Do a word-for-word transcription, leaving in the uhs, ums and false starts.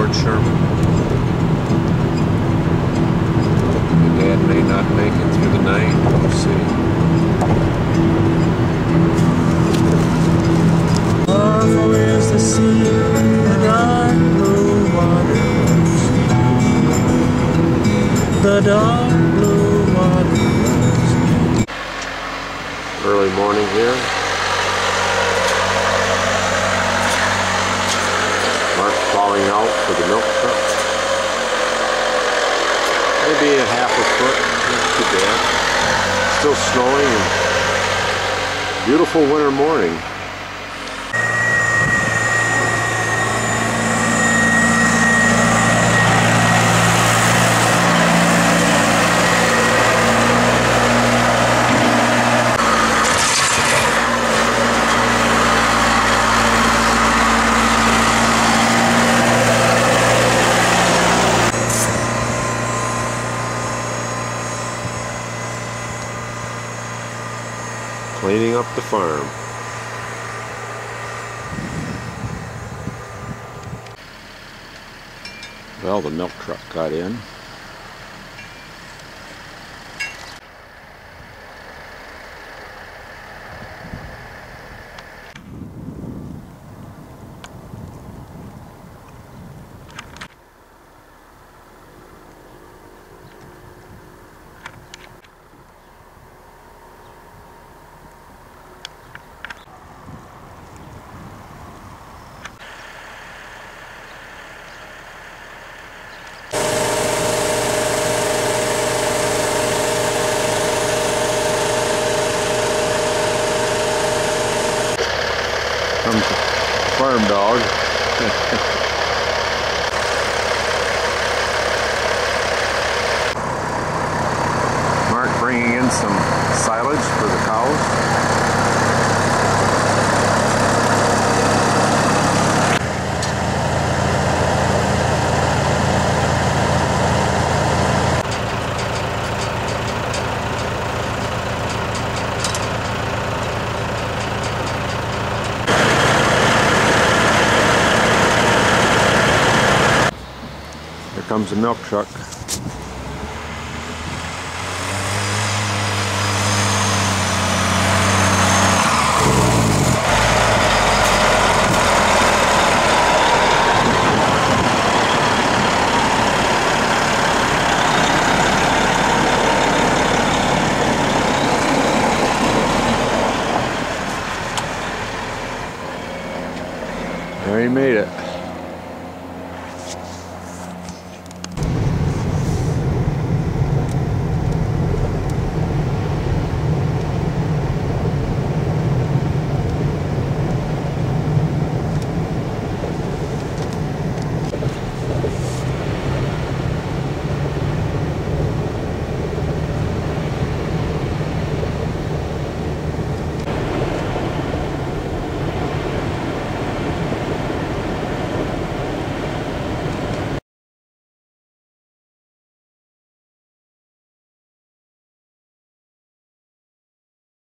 towards Sherman. My dad may not make it through the night. We'll see. Far is the sea, the dark blue waters, the dark blue waters. Early morning here. Mark's plowing out for the milk truck. Maybe a half a foot, not too bad. Still snowing and beautiful winter morning. Cleaning up the farm. Well, the milk truck got in. Comes the farm dog. Mark bringing in some silage for the cows. Here comes the milk truck.